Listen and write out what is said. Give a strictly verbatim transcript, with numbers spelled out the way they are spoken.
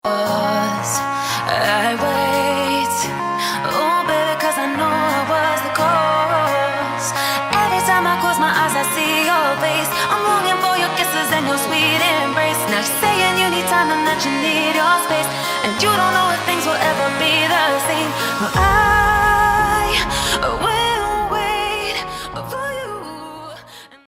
I wait, oh baby, cause I know I was the cause. Every time I close my eyes I see your face. I'm longing for your kisses and your sweet embrace. Now you're saying you need time and that you need your space, and you don't know if things will ever be the same. Well, I